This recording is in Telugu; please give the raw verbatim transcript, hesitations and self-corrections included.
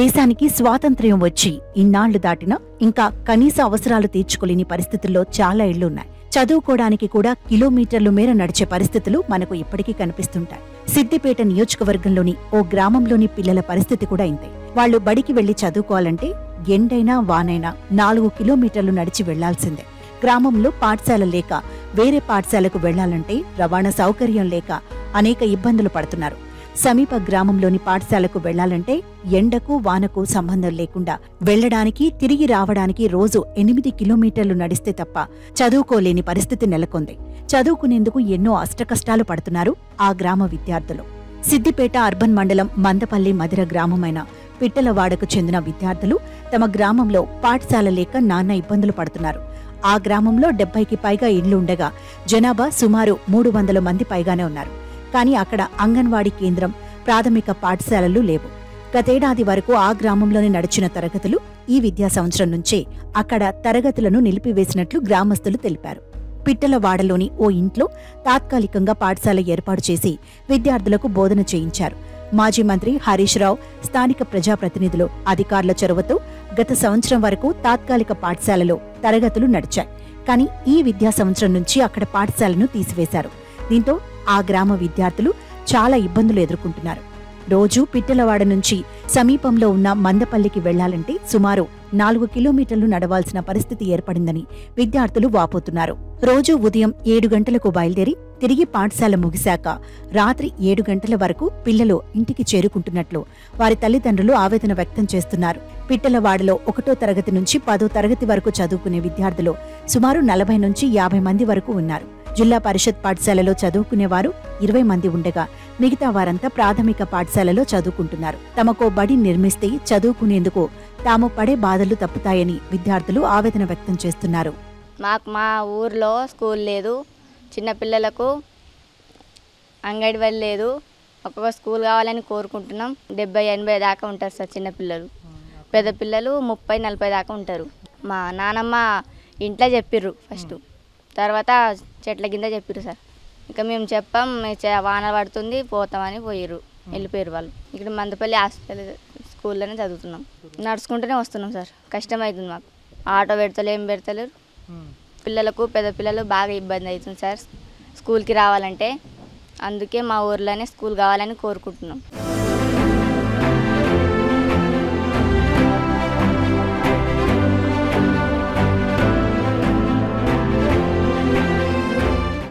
దేశానికి స్వాతంత్ర్యం వచ్చి ఇన్నాళ్లు దాటినా ఇంకా కనీస అవసరాలు తీర్చుకోలేని పరిస్థితుల్లో చాలా ఇళ్లున్నాయి. చదువుకోవడానికి కూడా కిలోమీటర్లు మేర నడిచే పరిస్థితులు మనకు ఇప్పటికీ కనిపిస్తుంటాయి. సిద్దిపేట నియోజకవర్గంలోని ఓ గ్రామంలోని పిల్లల పరిస్థితి కూడా ఇంతే. వాళ్లు బడికి వెళ్లి చదువుకోవాలంటే ఎండైనా వానైనా నాలుగు కిలోమీటర్లు నడిచి వెళ్లాల్సిందే. గ్రామంలో పాఠశాల లేక వేరే పాఠశాలకు వెళ్లాలంటే రవాణా సౌకర్యం లేక అనేక ఇబ్బందులు పడుతున్నారు. సమీప గ్రామంలోని పాఠశాలకు వెళ్లాలంటే ఎండకు వానకు సంబంధం లేకుండా వెళ్లడానికి తిరిగి రావడానికి రోజు ఎనిమిది కిలోమీటర్లు నడిస్తే తప్ప చదువుకోలేని పరిస్థితి నెలకొంది. చదువుకునేందుకు ఎన్నో అష్టకష్టాలు పడుతున్నారు ఆ గ్రామ విద్యార్థులు. సిద్దిపేట అర్బన్ మండలం మందపల్లి మధిర గ్రామమైన పిట్టలవాడకు చెందిన విద్యార్థులు తమ గ్రామంలో పాఠశాల లేక నానా ఇబ్బందులు పడుతున్నారు. ఆ గ్రామంలో డెబ్బైకి పైగా ఇళ్లు ఉండగా జనాభా సుమారు మూడు వందల మంది పైగానే ఉన్నారు. కానీ అక్కడ అంగన్వాడీ కేంద్రం, ప్రాథమిక పాఠశాలలు లేవు. గతేడాది వరకు ఆ గ్రామంలోనే నడిచిన తరగతులు ఈ విద్యా సంవత్సరం నుంచే అక్కడ తరగతులను నిలిపివేసినట్లు గ్రామస్తులు తెలిపారు. పిట్టలవాడలోని ఓ ఇంట్లో తాత్కాలికంగా పాఠశాల ఏర్పాటు చేసి విద్యార్థులకు బోధన చేయించారు. మాజీ మంత్రి హరీష్ రావు, స్థానిక ప్రజాప్రతినిధులు, అధికారుల చొరవతో గత సంవత్సరం వరకు తాత్కాలిక పాఠశాలలో తరగతులు నడిచాయి. కానీ ఈ విద్యా సంవత్సరం నుంచి అక్కడ పాఠశాలను తీసివేశారు. దీంతో ఆ గ్రామ విద్యార్థులు చాలా ఇబ్బందులు ఎదుర్కొంటున్నారు. రోజూ పిట్టలవాడ నుంచి సమీపంలో ఉన్న మందపల్లికి వెళ్లాలంటే సుమారు నాలుగు కిలోమీటర్లు నడవాల్సిన పరిస్థితి ఏర్పడిందని విద్యార్థులు వాపోతున్నారు. రోజూ ఉదయం ఏడు గంటలకు బయలుదేరి తిరిగి పాఠశాల ముగిశాక రాత్రి ఏడు గంటల వరకు పిల్లలు ఇంటికి చేరుకుంటున్నట్లు వారి తల్లిదండ్రులు ఆవేదన వ్యక్తం చేస్తున్నారు. పిట్టలవాడలో ఒకటో తరగతి నుంచి పదో తరగతి వరకు చదువుకునే విద్యార్థులు సుమారు నలభై నుంచి యాభై మంది వరకు ఉన్నారు. జిల్లా పరిషత్ పాఠశాలలో చదువుకునేవారు ఇరవై మంది ఉండగా మిగతా వారంతా ప్రాథమిక పాఠశాలలో చదువుకుంటున్నారు. తమకో బడి నిర్మిస్తే చదువుకునేందుకు తాము పడే బాధలు తప్పుతాయని విద్యార్థులు ఆవేదన వ్యక్తం చేస్తున్నారు. మాకు మా ఊర్లో స్కూల్ లేదు, చిన్నపిల్లలకు అంగన్వాడీ లేదు. ఒక్కొక్క స్కూల్ కావాలని కోరుకుంటున్నాం. డెబ్బై ఎనభై దాకా ఉంటారు సార్ చిన్నపిల్లలు. పెద్ద పిల్లలు ముప్పై నలభై దాకా ఉంటారు. మా నానమ్మ ఇంట్లో చెప్పిర్రు ఫస్ట్, తర్వాత చెట్ల కింద చెప్పారు సార్. ఇంకా మేము చెప్పాం, వాన పడుతుంది పోతామని పోయారు, వెళ్ళిపోయారు వాళ్ళు. ఇక్కడ మందపల్లి హాస్పిటల్ స్కూల్లోనే చదువుతున్నాం. నడుచుకుంటూనే వస్తున్నాం సార్. కష్టం అవుతుంది మాకు. ఆటో పెడతలు ఏం పెడతలేరు. పిల్లలకు పెద్ద పిల్లలు బాగా ఇబ్బంది అవుతుంది సార్ స్కూల్కి రావాలంటే. అందుకే మా ఊర్లోనే స్కూల్ కావాలని కోరుకుంటున్నాం.